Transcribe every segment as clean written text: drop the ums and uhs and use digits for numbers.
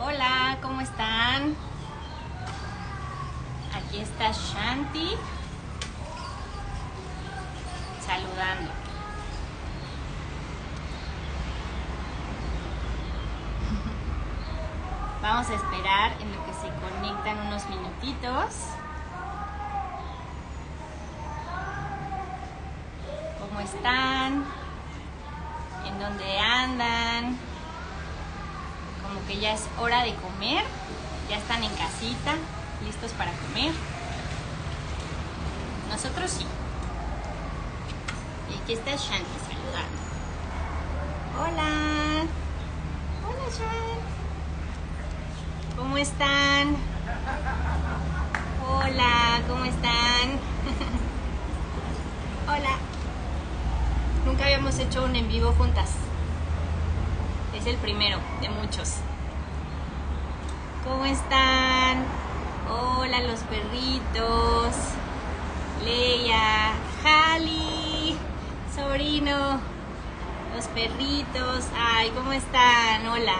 Hola, ¿cómo están? Aquí está Shanti saludando. Vamos a esperar en lo que se conectan unos minutitos. ¿Cómo están? ¿En dónde andan? Como que ya es hora de comer. Ya están en casita, listos para comer. Nosotros sí. Y aquí está Shanti saludando. Hola. Hola, Shanti. ¿Cómo están? Hola, ¿cómo están? Hola. Nunca habíamos hecho un en vivo juntas. Es el primero de muchos. ¿Cómo están? Hola, los perritos. Leia, Jali, sobrino, los perritos. Ay, ¿cómo están? Hola.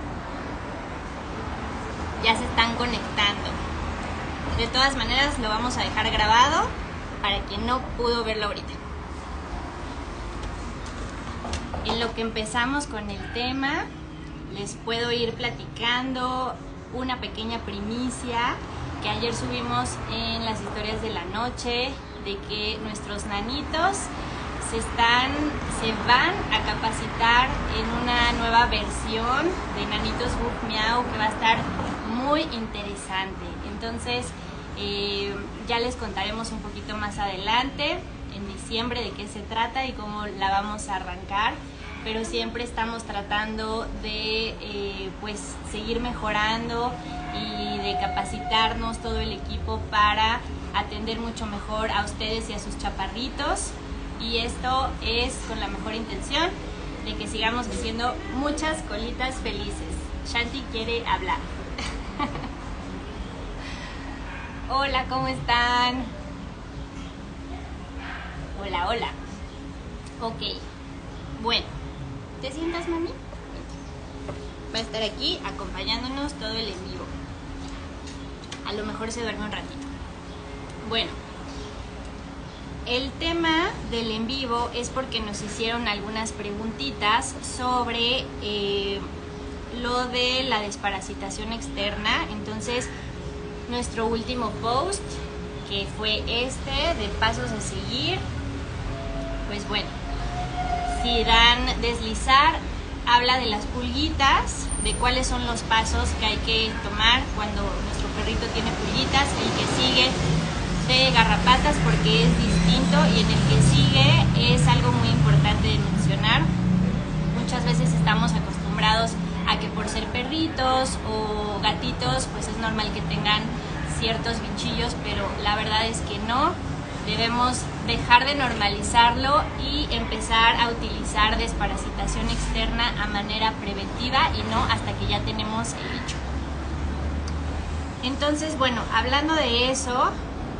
Ya se están conectando. De todas maneras lo vamos a dejar grabado para quien no pudo verlo ahorita. En lo que empezamos con el tema, les puedo ir platicando una pequeña primicia que ayer subimos en las historias de la noche, de que nuestros nanitos se van a capacitar en una nueva versión de Nanitos Bug Miau que va a estar muy interesante. Entonces ya les contaremos un poquito más adelante, en diciembre, de qué se trata y cómo la vamos a arrancar, pero siempre estamos tratando de pues seguir mejorando y de capacitarnos todo el equipo para atender mucho mejor a ustedes y a sus chaparritos, y esto es con la mejor intención de que sigamos haciendo muchas colitas felices. Shanti quiere hablar. Hola, ¿cómo están? Hola, hola. Ok, bueno, ¿te sientas, mami? Va a estar aquí acompañándonos todo el en vivo. A lo mejor se duerme un ratito. Bueno, el tema del en vivo es porque nos hicieron algunas preguntitas sobre lo de la desparasitación externa. Entonces, nuestro último post, que fue de pasos a seguir, pues bueno, si dan deslizar, habla de las pulguitas, de cuáles son los pasos que hay que tomar cuando nuestro perrito tiene pulguitas. El que sigue de garrapatas, porque es distinto, y en el que sigue es algo muy importante de mencionar. Muchas veces estamos acostumbrados a que por ser perritos o gatitos, pues es normal que tengan ciertos bichillos, pero la verdad es que no. Debemos dejar de normalizarlo y empezar a utilizar desparasitación externa a manera preventiva y no hasta que ya tenemos el bicho. Entonces, bueno, hablando de eso,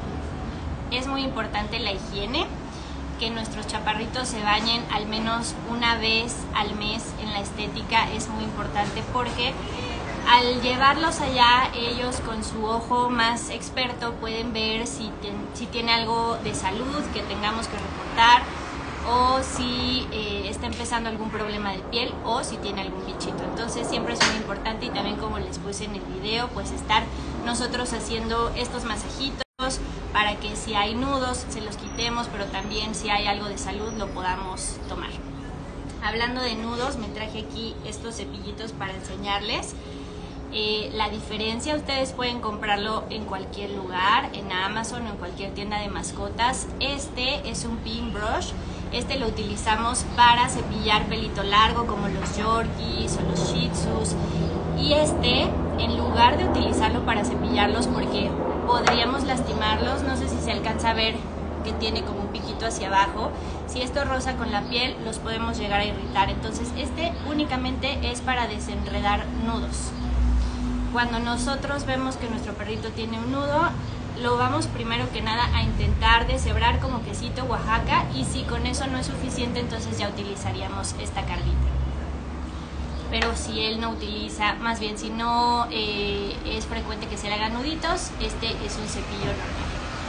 es muy importante la higiene, que nuestros chaparritos se bañen al menos una vez al mes en la estética. Es muy importante porque al llevarlos allá, ellos con su ojo más experto pueden ver si tiene algo de salud que tengamos que reportar, o si está empezando algún problema de piel, o si tiene algún bichito. Entonces siempre es muy importante, y también, como les puse en el video, pues estar nosotros haciendo estos masajitos para que si hay nudos se los quitemos, pero también si hay algo de salud lo podamos tomar. Hablando de nudos, me traje aquí estos cepillitos para enseñarles la diferencia. Ustedes pueden comprarlo en cualquier lugar, en Amazon o en cualquier tienda de mascotas. Este es un pin brush. Este lo utilizamos para cepillar pelito largo, como los Yorkies o los Shih Tzus. Y en lugar de utilizarlo para cepillarlos, porque podríamos lastimarlos, no sé si se alcanza a ver que tiene como un piquito hacia abajo, si esto roza con la piel los podemos llegar a irritar. Entonces únicamente es para desenredar nudos. Cuando nosotros vemos que nuestro perrito tiene un nudo, lo vamos primero que nada a intentar deshebrar como quesito Oaxaca, y si con eso no es suficiente, entonces ya utilizaríamos esta carguita. pero si él no utiliza, más bien si no es frecuente que se le hagan nuditos, este es un cepillo normal.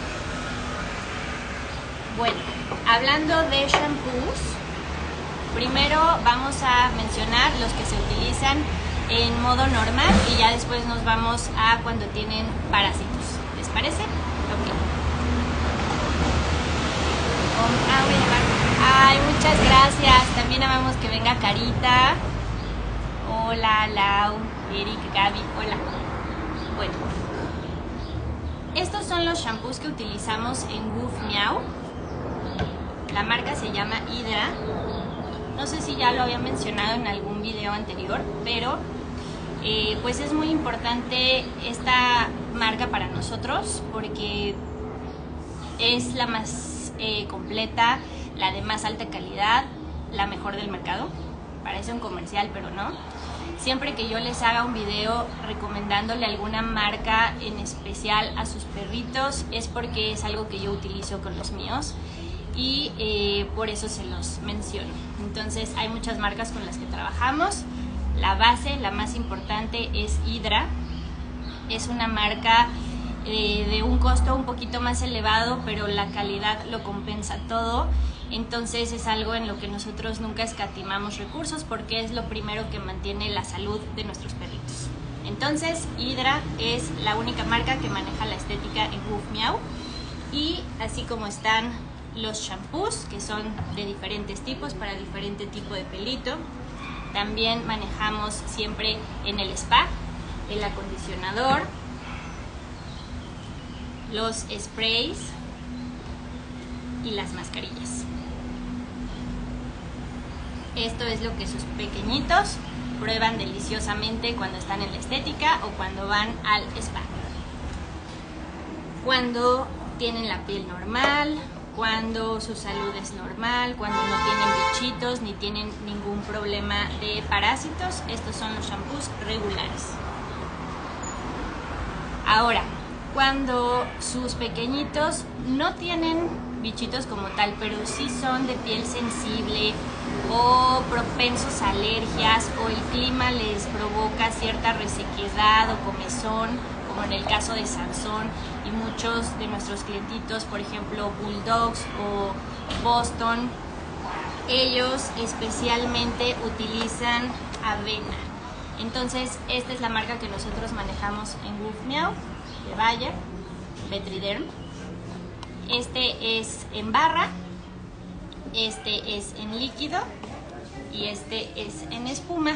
Bueno, hablando de shampoos, primero vamos a mencionar los que se utilizan en modo normal y ya después nos vamos a cuando tienen parásitos. ¿Les parece? Ok. Voy a llevar. Ay, muchas gracias. También amamos que venga Carita. Hola, Lau, Eric, Gaby, hola. Bueno, estos son los shampoos que utilizamos en Woof Miau. La marca se llama Hydra. No sé si ya lo había mencionado en algún video anterior, pero pues es muy importante esta marca para nosotros porque es la más completa, la de más alta calidad, la mejor del mercado. Parece un comercial, pero no. Siempre que yo les haga un video recomendándole alguna marca en especial a sus perritos es porque es algo que yo utilizo con los míos y por eso se los menciono. Entonces hay muchas marcas con las que trabajamos. La base, la más importante, es Hydra. Es una marca de un costo un poquito más elevado, pero la calidad lo compensa todo. Entonces es algo en lo que nosotros nunca escatimamos recursos porque es lo primero que mantiene la salud de nuestros perritos. Entonces Hydra es la única marca que maneja la estética en Woof Miau. Y así como están los shampoos, que son de diferentes tipos para diferente tipo de pelito, también manejamos siempre en el spa el acondicionador, los sprays y las mascarillas. Esto es lo que sus pequeñitos prueban deliciosamente cuando están en la estética o cuando van al spa. Cuando tienen la piel normal, cuando su salud es normal, cuando no tienen bichitos ni tienen ningún problema de parásitos, estos son los shampoos regulares. Ahora, cuando sus pequeñitos no tienen bichitos como tal, pero sí son de piel sensible o propensos a alergias o el clima les provoca cierta resequedad o comezón, como en el caso de Sansón y muchos de nuestros clientitos, por ejemplo Bulldogs o Boston, ellos especialmente utilizan avena. Entonces esta es la marca que nosotros manejamos en Woof Miau, de Bayer, Vetriderm. Este es en barra, este es en líquido y este es en espuma.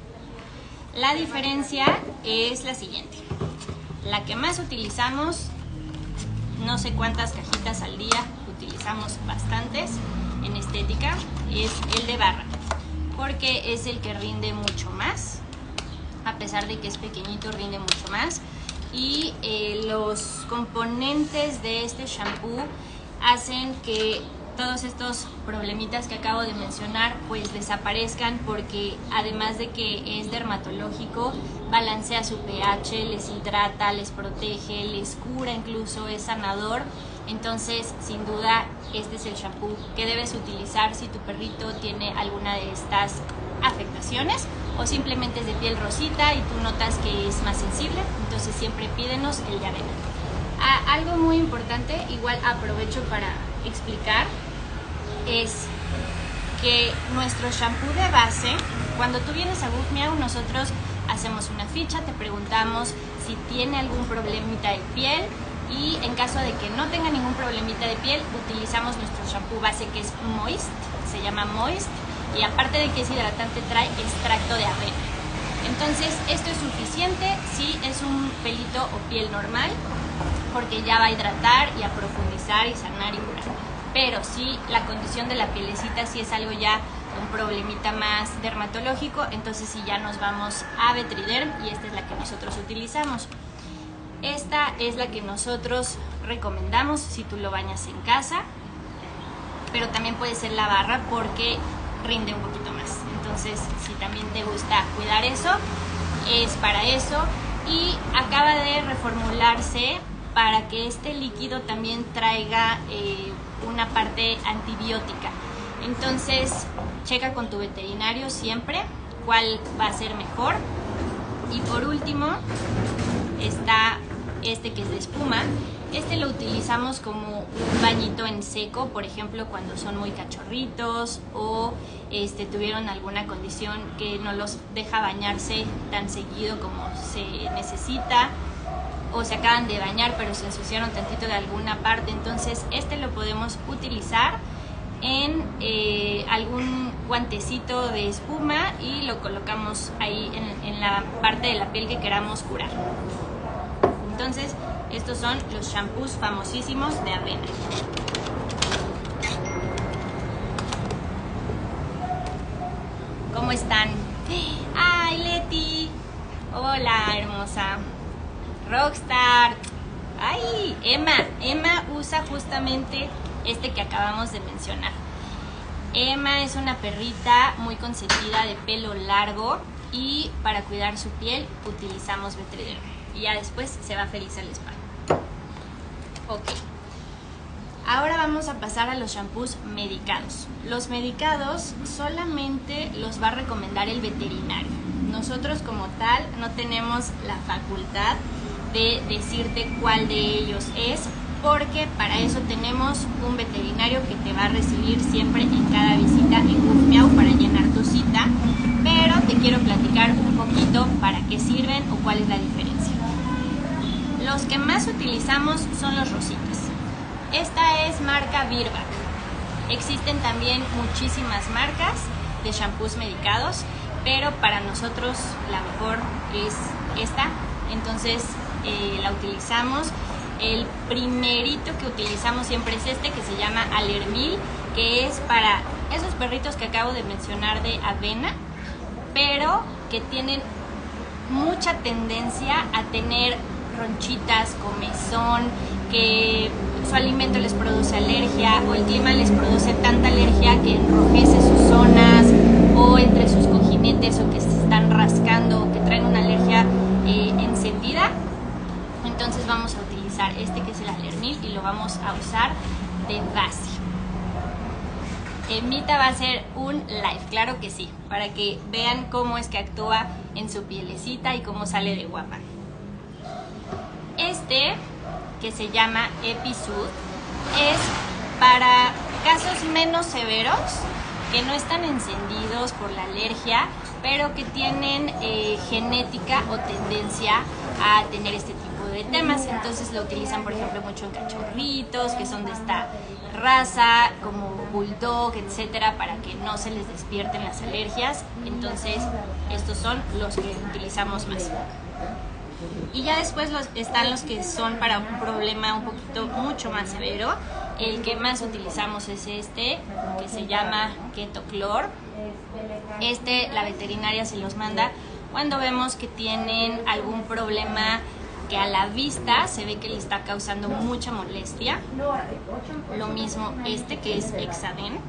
La diferencia es la siguiente. La que más utilizamos, no sé cuántas cajitas al día, utilizamos bastantes en estética, es el de barra, porque es el que rinde mucho más, a pesar de que es pequeñito, rinde mucho más. Y los componentes de este shampoo hacen que todos estos problemitas que acabo de mencionar pues desaparezcan, porque además de que es dermatológico, balancea su pH, les hidrata, les protege, les cura, incluso es sanador. Entonces, sin duda, este es el shampoo que debes utilizar si tu perrito tiene alguna de estas afectaciones o simplemente es de piel rosita y tú notas que es más sensible. Entonces siempre pídenos el de avena. Algo muy importante, igual aprovecho para explicar, es que nuestro shampoo de base, cuando tú vienes a Woof Miau, nosotros hacemos una ficha, te preguntamos si tiene algún problemita de piel y en caso de que no tenga ningún problemita de piel, utilizamos nuestro shampoo base que es Moist, se llama Moist, y aparte de que es hidratante trae extracto de avena. Entonces esto es suficiente si es un pelito o piel normal, porque ya va a hidratar y a profundizar y sanar y curar. Pero si la condición de la pielecita sí es algo ya, un problemita más dermatológico, entonces sí ya nos vamos a Vetriderm y esta es la que nosotros utilizamos. Esta es la que nosotros recomendamos si tú lo bañas en casa, pero también puede ser la barra porque rinde un poquito más. Entonces, si también te gusta cuidar eso, es para eso. Y acaba de reformularse para que este líquido también traiga una parte antibiótica. Entonces, checa con tu veterinario siempre cuál va a ser mejor. Y por último está este que es de espuma. Este lo utilizamos como un bañito en seco, por ejemplo cuando son muy cachorritos o tuvieron alguna condición que no los deja bañarse tan seguido como se necesita, o se acaban de bañar pero se ensuciaron tantito de alguna parte. Entonces este lo podemos utilizar en algún guantecito de espuma y lo colocamos ahí en la parte de la piel que queramos curar. Entonces estos son los shampoos famosísimos de avena. ¿Cómo están? ¡Ay, Leti! Hola, hermosa. Rockstar. ¡Ay! Emma usa justamente este que acabamos de mencionar. Emma es una perrita muy consentida de pelo largo y para cuidar su piel utilizamos Vetriderm. Y ya después se va feliz al spa. Ok. Ahora vamos a pasar a los shampoos medicados. Los medicados solamente los va a recomendar el veterinario. Nosotros como tal no tenemos la facultad de decirte cuál de ellos es, porque para eso tenemos un veterinario que te va a recibir siempre en cada visita en Woof Meow para llenar tu cita, pero te quiero platicar un poquito para qué sirven o cuál es la diferencia. Los que más utilizamos son los rositas. Esta es marca Virbac. Existen también muchísimas marcas de shampoos medicados, pero para nosotros la mejor es esta, entonces la utilizamos. El primerito que utilizamos siempre es este, que se llama Alermil, que es para esos perritos que acabo de mencionar de avena, pero que tienen mucha tendencia a tener ronchitas, comezón, que su alimento les produce alergia o el clima les produce tanta alergia que enrojece sus zonas o entre sus cojinetes, o que se están rascando o que traen una alergia encendida. Entonces vamos a utilizar este que es el Alermil y lo vamos a usar de base. Emita va a hacer un live, claro que sí, para que vean cómo es que actúa en su pielecita y cómo sale de guapa. Este, que se llama Episud, es para casos menos severos, que no están encendidos por la alergia, pero que tienen genética o tendencia a tener este tipo de temas. Entonces lo utilizan, por ejemplo, mucho en cachorritos que son de esta raza, como bulldog, etcétera, para que no se les despierten las alergias. Entonces estos son los que utilizamos más. Y ya después están los que son para un problema un poquito mucho más severo. El que más utilizamos es este, que se llama Ketoclor. La veterinaria se los manda cuando vemos que tienen algún problema que a la vista se ve que le está causando mucha molestia. Lo mismo que es Hexaden.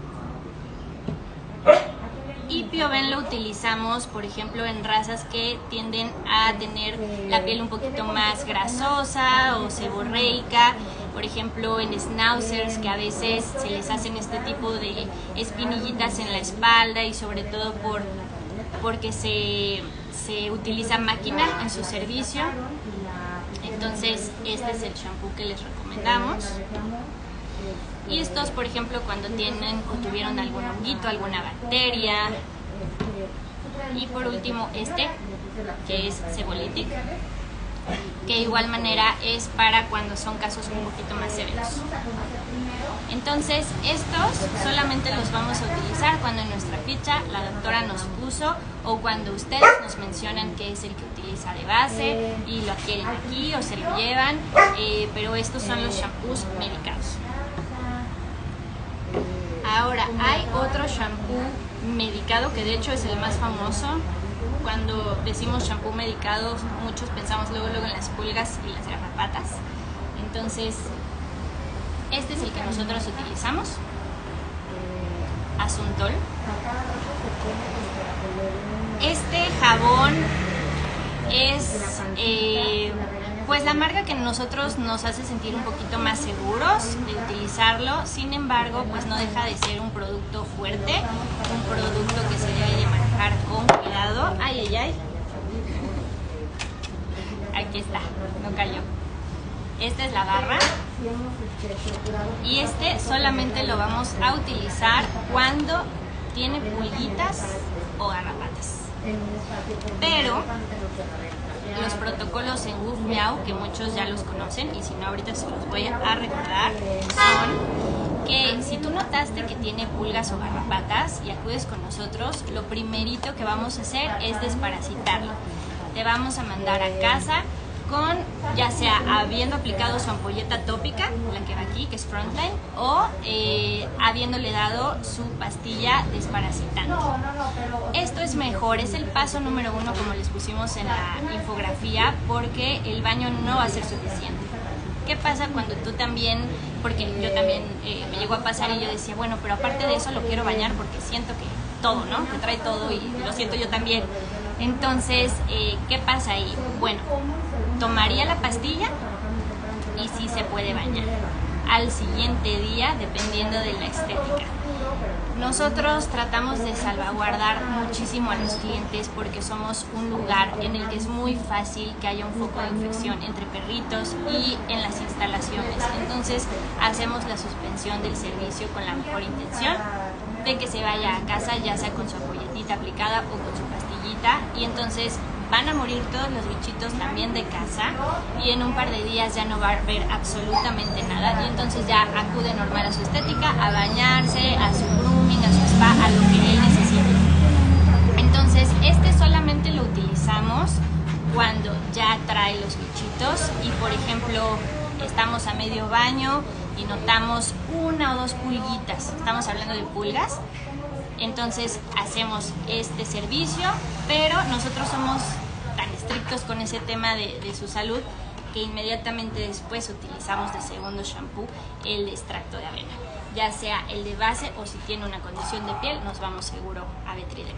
Y Pioven lo utilizamos, por ejemplo, en razas que tienden a tener la piel un poquito más grasosa o seborreica. Por ejemplo, en schnauzers, que a veces se les hacen este tipo de espinillitas en la espalda, y sobre todo porque se utiliza máquina en su servicio. Entonces este es el shampoo que les recomendamos. Y estos, por ejemplo, cuando tienen o tuvieron algún honguito, alguna bacteria. Y por último que es Sebolytic, que de igual manera es para cuando son casos un poquito más severos. Entonces estos solamente los vamos a utilizar cuando en nuestra ficha la doctora nos puso, o cuando ustedes nos mencionan que es el que utiliza de base y lo adquieren aquí o se lo llevan, pero estos son los shampoos medicados. Ahora hay otro shampoo medicado que de hecho es el más famoso. Cuando decimos shampoo medicado, muchos pensamos luego en las pulgas y las garrapatas. Entonces este es el que nosotros utilizamos, Asuntol. Este jabón es pues la marca que nosotros nos hace sentir un poquito más seguros de utilizarlo. Sin embargo, pues no deja de ser un producto fuerte, un producto que se debe de manejar manejar con cuidado. Ay, ay, ay. Aquí está, no cayó. Esta es la barra. Y este solamente lo vamos a utilizar cuando tiene pulguitas o garrapatas. Pero los protocolos en Woof Meow, que muchos ya los conocen, y si no ahorita se los voy a recordar, son que si tú notaste que tiene pulgas o garrapatas y acudes con nosotros, lo primerito que vamos a hacer es desparasitarlo. Te vamos a mandar a casa con, ya sea habiendo aplicado su ampolleta tópica, la que va aquí, que es Frontline, o habiéndole dado su pastilla desparasitante. Esto es mejor, es el paso número 1, como les pusimos en la infografía, porque el baño no va a ser suficiente. ¿Qué pasa cuando tú también, porque yo también me llegó a pasar y yo decía, bueno, pero aparte de eso lo quiero bañar porque siento que todo, ¿no? Que trae todo y lo siento yo también. Entonces, ¿qué pasa ahí? Bueno, tomaría la pastilla y sí se puede bañar al siguiente día, dependiendo de la estética. Nosotros tratamos de salvaguardar muchísimo a los clientes porque somos un lugar en el que es muy fácil que haya un foco de infección entre perritos y en las instalaciones. Entonces hacemos la suspensión del servicio con la mejor intención de que se vaya a casa, ya sea con su ampolletita aplicada o con su pastillita, y entonces van a morir todos los bichitos también de casa y en un par de días ya no va a haber absolutamente nada, y entonces ya acude normal a su estética, a bañarse, a su grooming, a su spa, a lo que él necesite. Entonces este solamente lo utilizamos cuando ya trae los bichitos y, por ejemplo, estamos a medio baño y notamos 1 o 2 pulguitas, estamos hablando de pulgas. Entonces hacemos este servicio, pero nosotros somos tan estrictos con ese tema de su salud que inmediatamente después utilizamos de segundo shampoo el de extracto de avena, ya sea el de base o si tiene una condición de piel nos vamos seguro a Vetridem.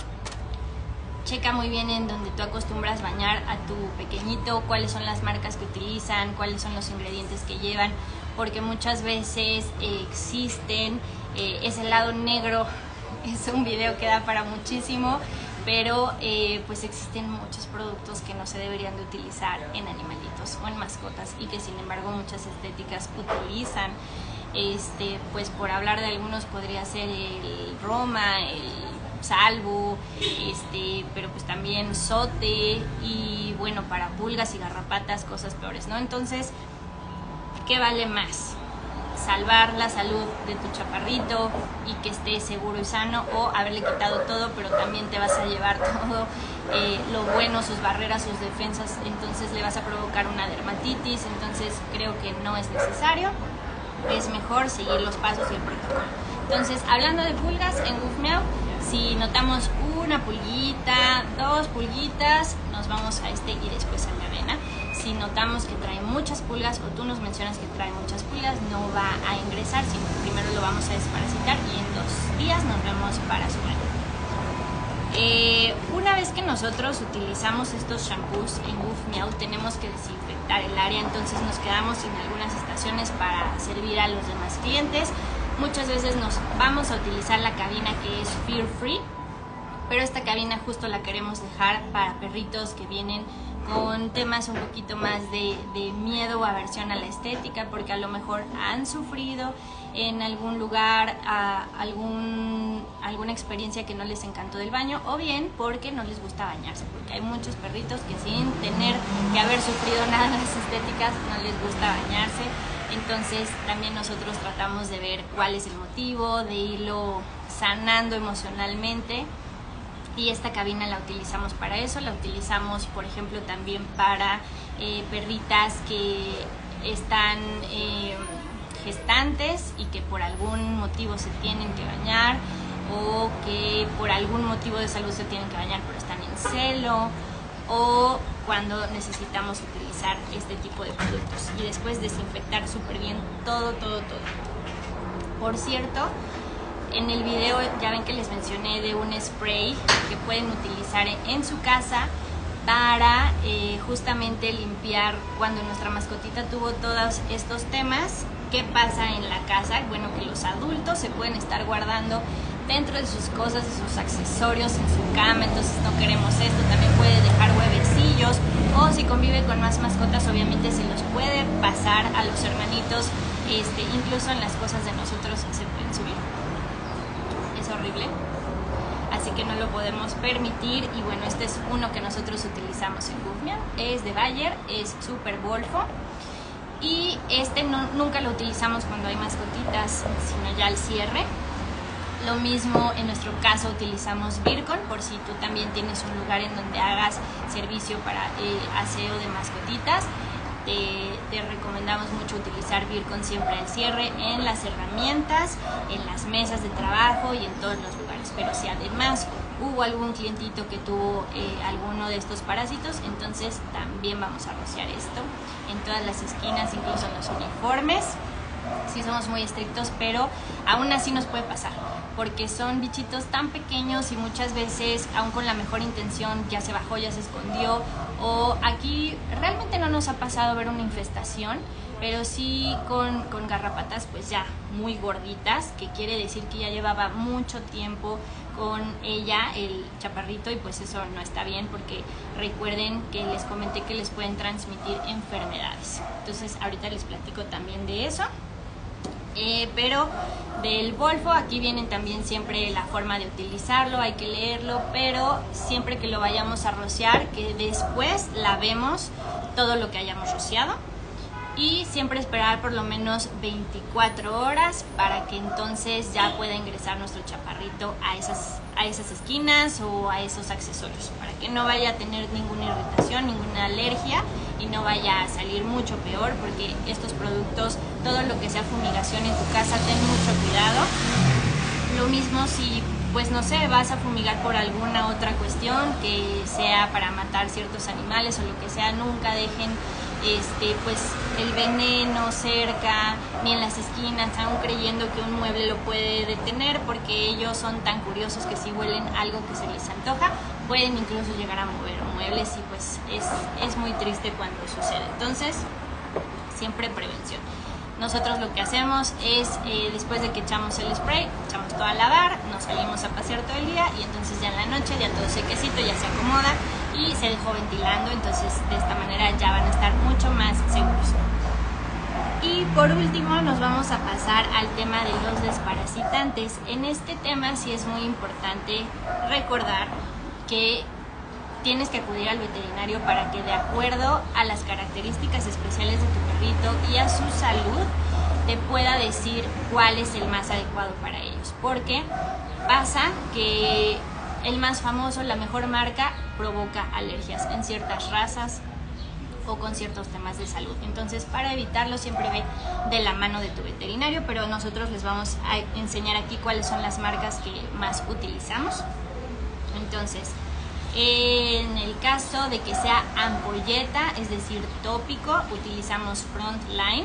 Checa muy bien en donde tú acostumbras bañar a tu pequeñito, cuáles son las marcas que utilizan, cuáles son los ingredientes que llevan, porque muchas veces existen ese lado negro. Es un video que da para muchísimo, pero pues existen muchos productos que no se deberían de utilizar en animalitos o en mascotas y que sin embargo muchas estéticas utilizan. Pues por hablar de algunos podría ser el Roma, el Salvo, pero pues también Sote, y bueno, para pulgas y garrapatas cosas peores, ¿no? Entonces, ¿qué vale más? Salvar la salud de tu chaparrito y que esté seguro y sano, o haberle quitado todo pero también te vas a llevar todo lo bueno, sus barreras, sus defensas, entonces le vas a provocar una dermatitis. Entonces creo que no es necesario, es mejor seguir los pasos y el protocolo. Entonces, hablando de pulgas, en Woof Meow, si notamos 1 pulguita, 2 pulguitas, nos vamos a y después a la avena. Si notamos que trae muchas pulgas o tú nos mencionas que trae muchas pulgas, no va a ingresar, sino que primero lo vamos a desparasitar y en 2 días nos vemos para su baño. Una vez que nosotros utilizamos estos shampoos en Woof Meow, tenemos que desinfectar el área, entonces nos quedamos sin algunas estaciones para servir a los demás clientes. Muchas veces nos vamos a utilizar la cabina que es Fear Free, pero esta cabina justo la queremos dejar para perritos que vienen con temas un poquito más de miedo o aversión a la estética, porque a lo mejor han sufrido en algún lugar alguna experiencia que no les encantó del baño, o bien porque no les gusta bañarse, porque hay muchos perritos que sin tener que haber sufrido nada en las estéticas no les gusta bañarse. Entonces también nosotros tratamos de ver cuál es el motivo, de irlo sanando emocionalmente. Y esta cabina la utilizamos para eso, la utilizamos por ejemplo también para perritas que están gestantes y que por algún motivo se tienen que bañar, o que por algún motivo de salud se tienen que bañar pero están en celo, o cuando necesitamos utilizar este tipo de productos. Y después desinfectar súper bien todo. Por cierto, en el video ya ven que les mencioné de un spray que pueden utilizar en su casa para justamente limpiar cuando nuestra mascotita tuvo todos estos temas. ¿Qué pasa en la casa? Bueno, que los adultos se pueden estar guardando dentro de sus cosas, de sus accesorios en su cama, entonces no queremos esto. También puede dejar huevecillos, o si convive con más mascotas, obviamente se los puede pasar a los hermanitos, incluso en las cosas de nosotros se pueden subir. Es horrible, así que no lo podemos permitir. Y bueno, este es uno que nosotros utilizamos en Goofmian, es de Bayer, es súper golfo. Y nunca lo utilizamos cuando hay mascotitas, sino ya al cierre. Lo mismo en nuestro caso utilizamos Virkon, por si tú también tienes un lugar en donde hagas servicio para aseo de mascotitas. Te recomendamos mucho utilizar Virkon siempre al cierre, en las herramientas, en las mesas de trabajo y en todos los lugares. Pero si además hubo algún clientito que tuvo alguno de estos parásitos, entonces también vamos a rociar esto en todas las esquinas, incluso en los uniformes. Sí somos muy estrictos, pero aún así nos puede pasar, porque son bichitos tan pequeños y muchas veces, aún con la mejor intención, ya se bajó, ya se escondió, o aquí realmente no nos ha pasado ver una infestación, pero sí con garrapatas pues ya muy gorditas, que quiere decir que ya llevaba mucho tiempo con ella el chaparrito, y pues eso no está bien, porque recuerden que les comenté que les pueden transmitir enfermedades. Entonces ahorita les platico también de eso. Pero del Volfo, aquí vienen también siempre la forma de utilizarlo, hay que leerlo, pero siempre que lo vayamos a rociar, que después lavemos todo lo que hayamos rociado, y siempre esperar por lo menos 24 horas para que entonces ya pueda ingresar nuestro chaparrito a esas esquinas o a esos accesorios, para que no vaya a tener ninguna irritación, ninguna alergia, y no vaya a salir mucho peor, porque estos productos, todo lo que sea fumigación en tu casa, ten mucho cuidado. Lo mismo si, pues no sé, vas a fumigar por alguna otra cuestión, que sea para matar ciertos animales o lo que sea, nunca dejen pues el veneno cerca ni en las esquinas, aún creyendo que un mueble lo puede detener, porque ellos son tan curiosos que si huelen algo que se les antoja, pueden incluso llegar a mover muebles, y pues es muy triste cuando sucede. Entonces, siempre prevención. Nosotros lo que hacemos es, después de que echamos el spray, echamos todo a lavar, nos salimos a pasear todo el día, y entonces ya en la noche ya todo sequecito, ya se acomoda y se dejó ventilando, entonces de esta manera ya van a estar mucho más seguros. Y por último nos vamos a pasar al tema de los desparasitantes. En este tema sí es muy importante recordar que tienes que acudir al veterinario para que, de acuerdo a las características especiales de tu perrito y a su salud, te pueda decir cuál es el más adecuado para ellos. Porque pasa que el más famoso, la mejor marca, provoca alergias en ciertas razas o con ciertos temas de salud. Entonces, para evitarlo, siempre ve de la mano de tu veterinario, pero nosotros les vamos a enseñar aquí cuáles son las marcas que más utilizamos. Entonces, en el caso de que sea ampolleta, es decir, tópico, utilizamos Frontline.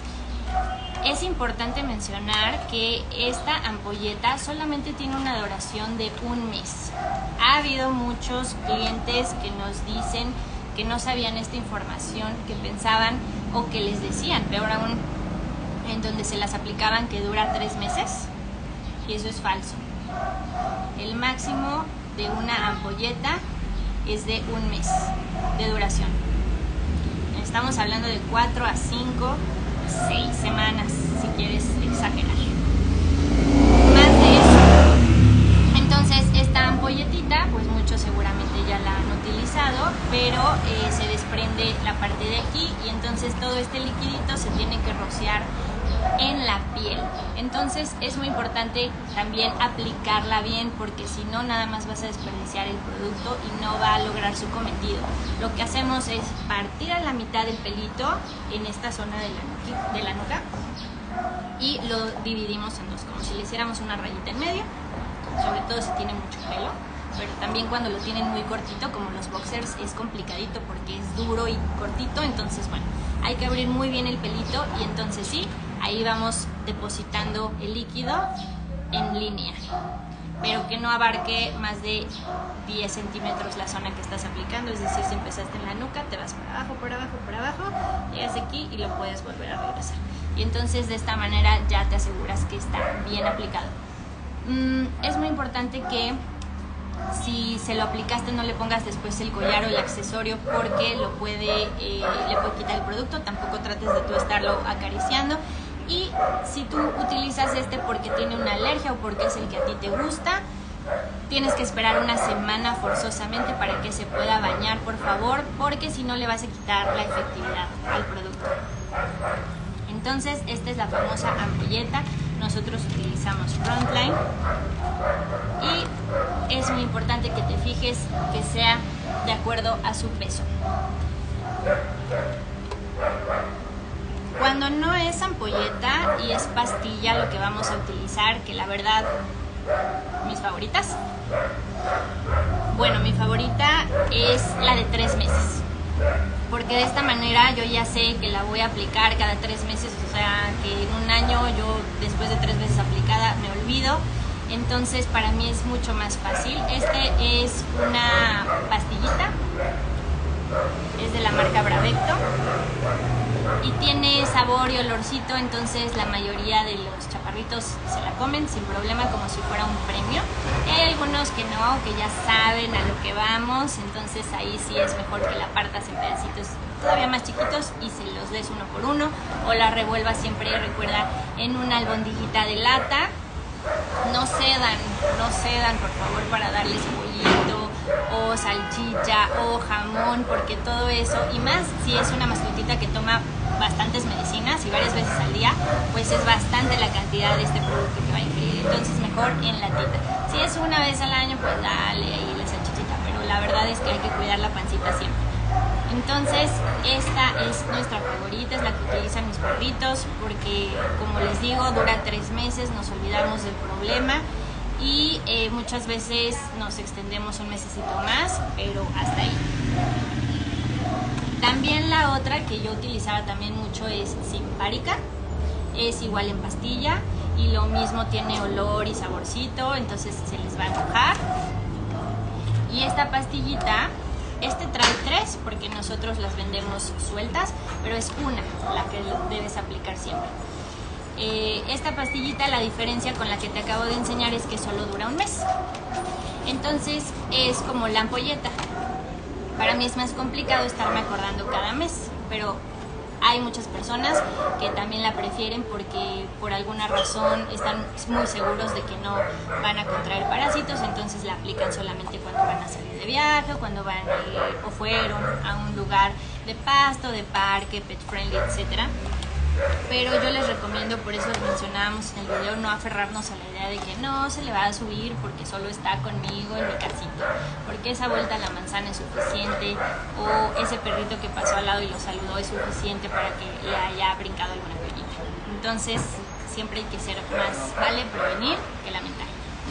Es importante mencionar que esta ampolleta solamente tiene una duración de 1 mes. Ha habido muchos clientes que nos dicen que no sabían esta información, que pensaban o que les decían, peor aún, en donde se las aplicaban, que dura 3 meses, y eso es falso. El máximo de una ampolleta es de 1 mes de duración. Estamos hablando de 4 a 5, 6 semanas, si quieres exagerar. Más de eso. Entonces, esta ampolletita, pues muchos seguramente ya la han utilizado, pero se desprende la parte de aquí, y entonces todo este liquidito se tiene que rociar en la piel. Entonces es muy importante también aplicarla bien, porque si no, nada más vas a desperdiciar el producto y no va a lograr su cometido. Lo que hacemos es partir a la mitad del pelito en esta zona de la nuca y lo dividimos en dos, como si le hiciéramos una rayita en medio, sobre todo si tiene mucho pelo. Pero también cuando lo tienen muy cortito, como los boxers, es complicadito porque es duro y cortito. Entonces, bueno, hay que abrir muy bien el pelito, y entonces sí, ahí vamos depositando el líquido en línea, pero que no abarque más de 10 centímetros la zona que estás aplicando. Es decir, si empezaste en la nuca, te vas por abajo, por abajo, por abajo, llegas aquí y lo puedes volver a regresar. Y entonces de esta manera ya te aseguras que está bien aplicado. Es muy importante que si se lo aplicaste no le pongas después el collar o el accesorio porque le puede quitar el producto. Tampoco trates de tú estarlo acariciando. Y si tú utilizas este porque tiene una alergia o porque es el que a ti te gusta, tienes que esperar una semana forzosamente para que se pueda bañar, por favor, porque si no le vas a quitar la efectividad al producto. Entonces, esta es la famosa ampolleta. Nosotros utilizamos Frontline y es muy importante que te fijes que sea de acuerdo a su peso. Cuando no es ampolleta y es pastilla lo que vamos a utilizar, que la verdad, mis favoritas. Bueno, mi favorita es la de 3 meses. Porque de esta manera yo ya sé que la voy a aplicar cada 3 meses, o sea que en un año yo después de 3 veces aplicada me olvido, entonces para mí es mucho más fácil. Este es una pastillita, es de la marca Bravecto y tiene sabor y olorcito, entonces la mayoría de los chaparritos se la comen sin problema como si fuera un premio. Y hay algunos que no, que ya saben a lo que vamos, entonces ahí sí es mejor que la partas en pedacitos todavía más chiquitos y se los des uno por uno o la revuelvas siempre, recuerda, en una albondiguita de lata. No cedan por favor para darles pollito o salchicha o jamón, porque todo eso, y más si es una mascotita que toma bastantes medicinas y varias veces al día, pues es bastante la cantidad de este producto que va a ingerir, entonces mejor en latita. Si es una vez al año, pues dale ahí la salchichita, pero la verdad es que hay que cuidar la pancita siempre. Entonces esta es nuestra favorita, es la que utilizan mis perritos porque, como les digo, dura 3 meses, nos olvidamos del problema y muchas veces nos extendemos un mesecito más, pero hasta ahí. También la otra que yo utilizaba también mucho es Simparica, es igual en pastilla y lo mismo, tiene olor y saborcito, entonces se les va a mojar. Y esta pastillita, trae 3 porque nosotros las vendemos sueltas, pero es una la que debes aplicar siempre. Esta pastillita, la diferencia con la que te acabo de enseñar es que solo dura un mes. Entonces es como la ampolleta. Para mí es más complicado estarme acordando cada mes, pero hay muchas personas que también la prefieren porque por alguna razón están muy seguros de que no van a contraer parásitos, entonces la aplican solamente cuando van a salir de viaje o cuando van a ir o fueron a un lugar de pasto, de parque, pet friendly, etc. Pero yo les recomiendo, por eso lo mencionábamos en el video, no aferrarnos a la idea de que no se le va a subir porque solo está conmigo en mi casita, porque esa vuelta a la manzana es suficiente, o ese perrito que pasó al lado y lo saludó es suficiente para que le haya brincado alguna cuellita. Entonces siempre hay que ser más, vale prevenir que lamentar.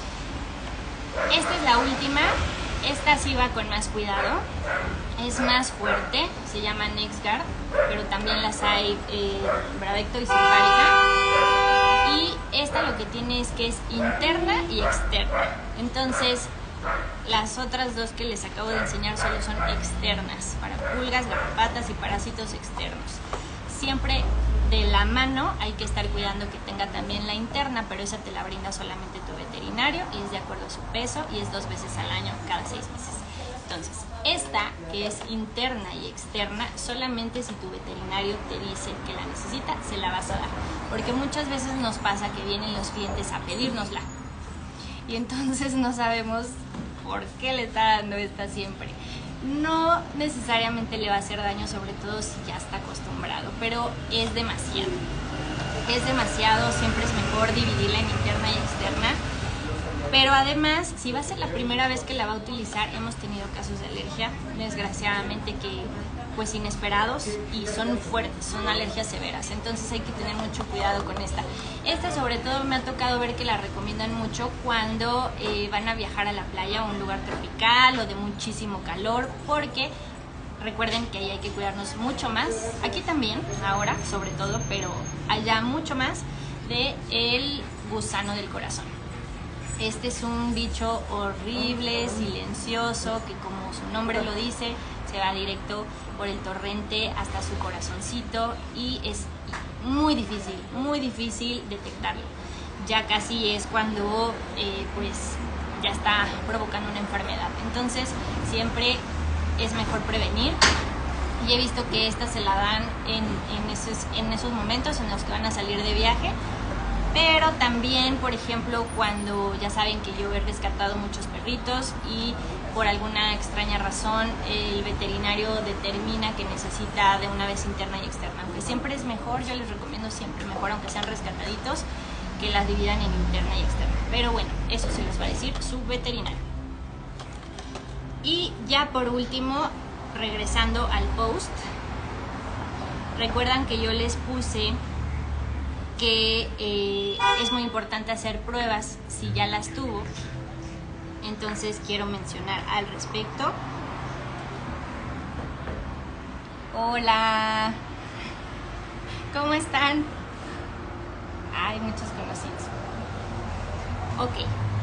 Esta es la última. Esta sí va con más cuidado, es más fuerte, se llama NexGard, pero también las hay Bravecto y Simparica. Y esta lo que tiene es que es interna y externa. Entonces, las otras dos que les acabo de enseñar solo son externas, para pulgas, garrapatas y parásitos externos. Siempre de la mano hay que estar cuidando que tenga también la interna, pero esa te la brinda solamente tu veterinario y es de acuerdo a su peso y es 2 veces al año, cada 6 meses. Entonces, esta que es interna y externa, solamente si tu veterinario te dice que la necesita, se la vas a dar. Porque muchas veces nos pasa que vienen los clientes a pedírnosla y entonces no sabemos por qué le está dando esta siempre. No necesariamente le va a hacer daño, sobre todo si ya está acostumbrado, pero es demasiado. Es demasiado, siempre es mejor dividirla en interna y externa. Pero además, si va a ser la primera vez que la va a utilizar, hemos tenido casos de alergia, desgraciadamente, que pues inesperados y son fuertes, son alergias severas, entonces hay que tener mucho cuidado con esta. Esta sobre todo me ha tocado ver que la recomiendan mucho cuando van a viajar a la playa o a un lugar tropical o de muchísimo calor, porque recuerden que ahí hay que cuidarnos mucho más, aquí también, ahora sobre todo, pero allá mucho más, del gusano del corazón. Este es un bicho horrible, silencioso, que como su nombre lo dice, se va directo por el torrente hasta su corazoncito y es muy difícil detectarlo. ya casi es cuando pues ya está provocando una enfermedad. Entonces siempre es mejor prevenir, y he visto que esta se la dan en esos momentos en los que van a salir de viaje. Pero también, por ejemplo, cuando ya saben que yo he rescatado muchos perritos y por alguna extraña razón el veterinario determina que necesita de una vez interna y externa, aunque siempre es mejor, yo les recomiendo siempre mejor, aunque sean rescataditos, que las dividan en interna y externa. Pero bueno, eso se les va a decir su veterinario. Y ya por último, regresando al post, recuerdan que yo les puse que es muy importante hacer pruebas si ya las tuvo. Entonces quiero mencionar al respecto. Hola, ¿cómo están? Hay muchos conocidos. Ok.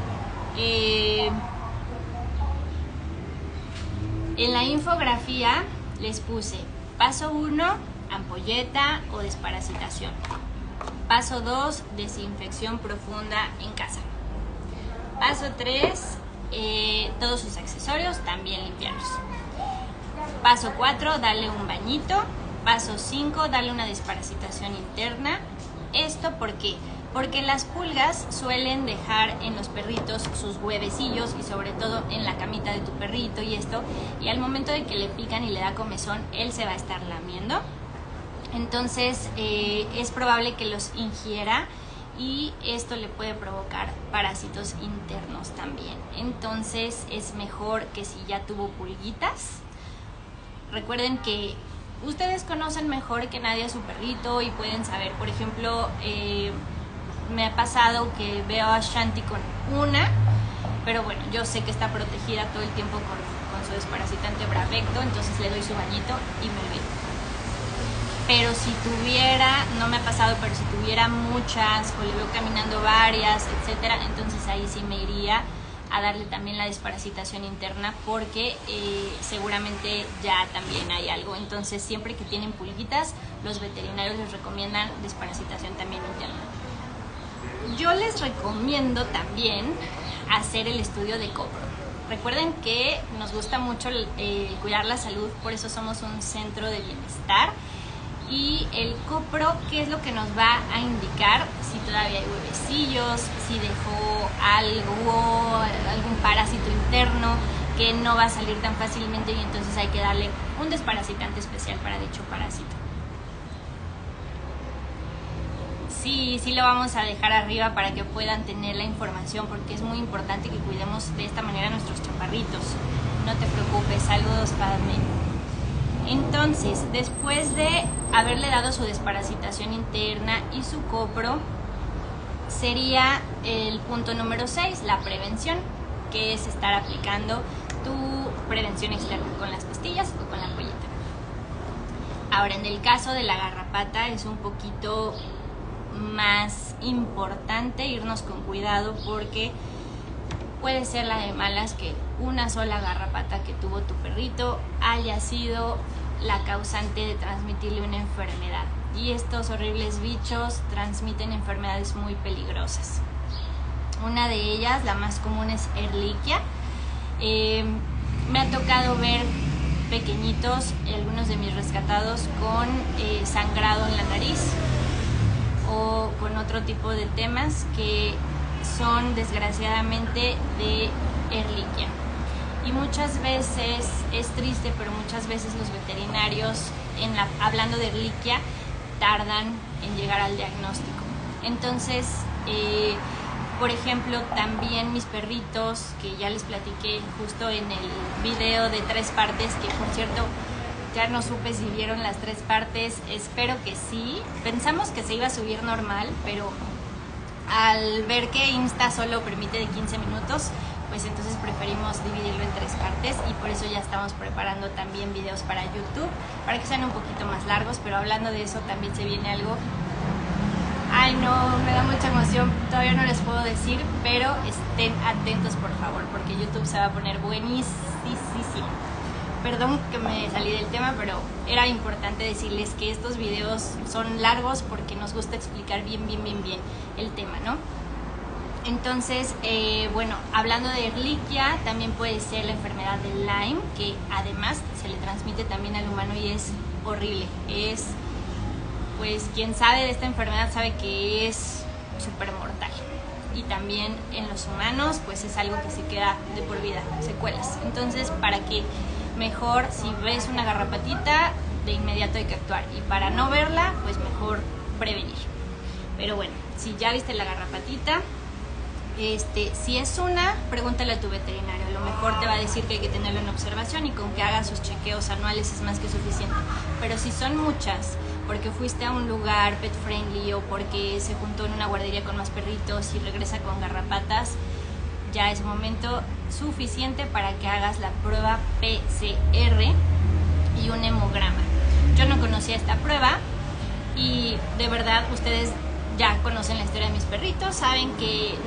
En la infografía les puse paso 1, ampolleta o desparasitación. Paso 2, desinfección profunda en casa. Paso 3, todos sus accesorios también limpiarlos. Paso 4, darle un bañito. Paso 5, darle una desparasitación interna. ¿Esto por qué? Porque las pulgas suelen dejar en los perritos sus huevecillos y sobre todo en la camita de tu perrito y esto. Y al momento de que le pican y le da comezón, él se va a estar lamiendo. Entonces es probable que los ingiera y esto le puede provocar parásitos internos también. Entonces es mejor que si ya tuvo pulguitas, recuerden que ustedes conocen mejor que nadie a su perrito y pueden saber. Por ejemplo, me ha pasado que veo a Shanti con una, pero bueno, yo sé que está protegida todo el tiempo con su desparasitante Bravecto, entonces le doy su bañito y me olvido. Pero si tuviera, no me ha pasado, pero si tuviera muchas o le veo caminando varias, etcétera, entonces ahí sí me iría a darle también la desparasitación interna, porque seguramente ya también hay algo. Entonces siempre que tienen pulguitas, los veterinarios les recomiendan desparasitación también interna. Yo les recomiendo también hacer el estudio de copro. Recuerden que nos gusta mucho cuidar la salud, por eso somos un centro de bienestar. Y el copro, ¿qué es lo que nos va a indicar? Si todavía hay huevecillos, si dejó algún parásito interno que no va a salir tan fácilmente, y entonces hay que darle un desparasitante especial para dicho parásito. Sí lo vamos a dejar arriba para que puedan tener la información, porque es muy importante que cuidemos de esta manera a nuestros chaparritos. No te preocupes, saludos, Padme. Entonces, después de haberle dado su desparasitación interna y su copro, sería el punto número 6, la prevención, que es estar aplicando tu prevención externa con las pastillas o con la ampolleta. Ahora, en el caso de la garrapata es un poquito más importante irnos con cuidado, porque puede ser la de malas que una sola garrapata que tuvo tu perrito haya sido la causante de transmitirle una enfermedad. Y estos horribles bichos transmiten enfermedades muy peligrosas. Una de ellas, la más común, es Ehrlichia. Me ha tocado ver pequeñitos, algunos de mis rescatados, con sangrado en la nariz o con otro tipo de temas que son desgraciadamente de Ehrlichia. Y muchas veces es triste, pero muchas veces los veterinarios, hablando de Ehrlichia, tardan en llegar al diagnóstico. Entonces, por ejemplo, también mis perritos, que ya les platiqué justo en el video de 3 partes, que por cierto ya no supe si vieron las 3 partes, espero que sí. Pensamos que se iba a subir normal, pero al ver que Insta solo permite de 15 minutos, pues entonces preferimos dividirlo en 3 partes, y por eso ya estamos preparando también videos para YouTube, para que sean un poquito más largos. Pero hablando de eso, también se viene algo. Ay no, me da mucha emoción, todavía no les puedo decir, pero estén atentos por favor, porque YouTube se va a poner buenísimo. Perdón que me salí del tema, pero era importante decirles que estos videos son largos porque nos gusta explicar bien el tema, ¿no? Entonces, bueno, hablando de Ehrlichia, también puede ser la enfermedad de Lyme, que además se le transmite también al humano y es horrible. Pues quien sabe de esta enfermedad sabe que es súper mortal. Y también en los humanos, pues es algo que se queda de por vida, secuelas. Entonces, para que mejor, si ves una garrapatita, de inmediato hay que actuar. Y para no verla, pues mejor prevenir. Pero bueno, si ya viste la garrapatita, si es una, pregúntale a tu veterinario. A lo mejor te va a decir que hay que tenerlo en observación y con que haga sus chequeos anuales es más que suficiente. Pero si son muchas, porque fuiste a un lugar pet friendly o porque se juntó en una guardería con más perritos y regresa con garrapatas, ya es momento suficiente para que hagas la prueba PCR y un hemograma. Yo no conocía esta prueba y de verdad ustedes ya conocen la historia de mis perritos, saben que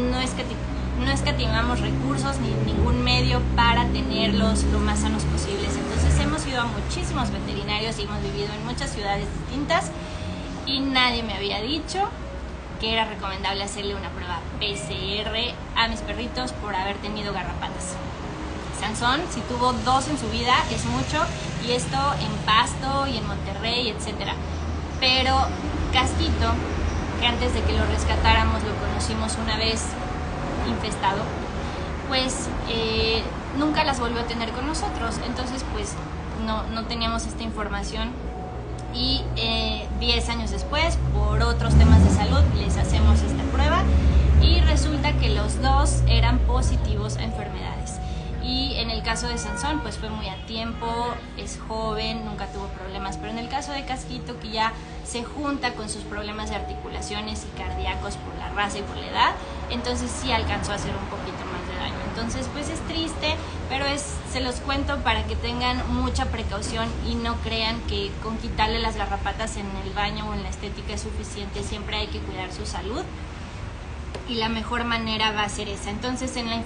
no escatimamos recursos ni ningún medio para tenerlos lo más sanos posibles. Entonces hemos ido a muchísimos veterinarios y hemos vivido en muchas ciudades distintas y nadie me había dicho que era recomendable hacerle una prueba PCR a mis perritos por haber tenido garrapatas. Sansón, si tuvo 2 en su vida, es mucho, y esto en Pasto y en Monterrey, etc. Pero Casquito, que antes de que lo rescatáramos lo conocimos una vez infestado, pues nunca las volvió a tener con nosotros. Entonces pues no teníamos esta información y 10 años después, por otros temas de salud, les hacemos esta prueba y resulta que los 2 eran positivos a enfermedades. Y en el caso de Sansón, pues fue muy a tiempo, es joven, nunca tuvo problemas. Pero en el caso de Casquito, que ya se junta con sus problemas de articulaciones y cardíacos por la raza y por la edad, entonces sí alcanzó a hacer un poquito más de daño. Entonces pues es triste, pero se los cuento para que tengan mucha precaución y no crean que con quitarle las garrapatas en el baño o en la estética es suficiente. Siempre hay que cuidar su salud. Y la mejor manera va a ser esa. Entonces en la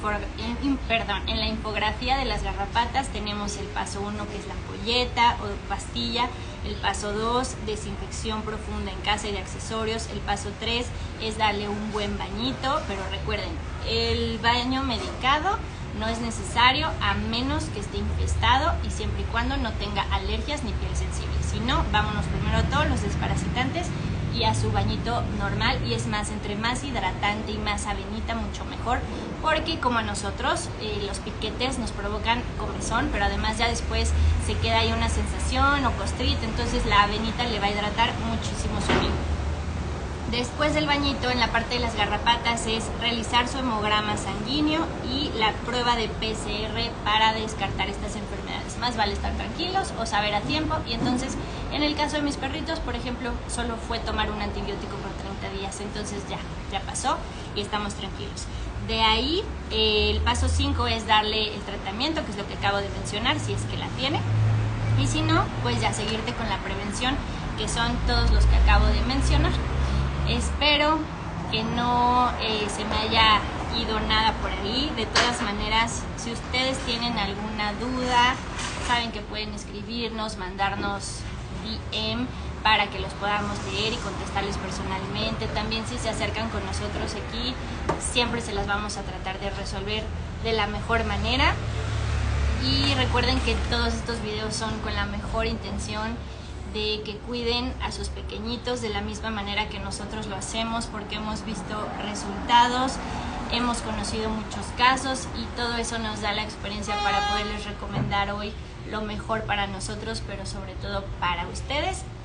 infografía de las garrapatas tenemos el paso 1, que es la ampolleta o pastilla, el paso 2, desinfección profunda en casa y de accesorios, el paso 3 es darle un buen bañito, pero recuerden, el baño medicado no es necesario a menos que esté infestado y siempre y cuando no tenga alergias ni piel sensible. Si no, vámonos primero a todos los desparasitantes y a su bañito normal, y es más, entre más hidratante y más avenita mucho mejor, porque como a nosotros los piquetes nos provocan comezón, pero además ya después se queda ahí una sensación o costrita, entonces la avenita le va a hidratar muchísimo su piel. Después del bañito, en la parte de las garrapatas, es realizar su hemograma sanguíneo y la prueba de PCR para descartar estas enfermedades. Más vale estar tranquilos o saber a tiempo. Y entonces, en el caso de mis perritos, por ejemplo, solo fue tomar un antibiótico por 30 días. Entonces ya pasó y estamos tranquilos. De ahí, el paso 5 es darle el tratamiento, que es lo que acabo de mencionar, si es que la tiene. Y si no, pues ya seguirte con la prevención, que son todos los que acabo de mencionar. Espero que no se me haya ido nada por ahí. De todas maneras, si ustedes tienen alguna duda, saben que pueden escribirnos, mandarnos DM para que los podamos leer y contestarles personalmente. También si se acercan con nosotros aquí, siempre se las vamos a tratar de resolver de la mejor manera. Y recuerden que todos estos videos son con la mejor intención de que cuiden a sus pequeñitos de la misma manera que nosotros lo hacemos, porque hemos visto resultados, hemos conocido muchos casos y todo eso nos da la experiencia para poderles recomendar hoy lo mejor para nosotros, pero sobre todo para ustedes.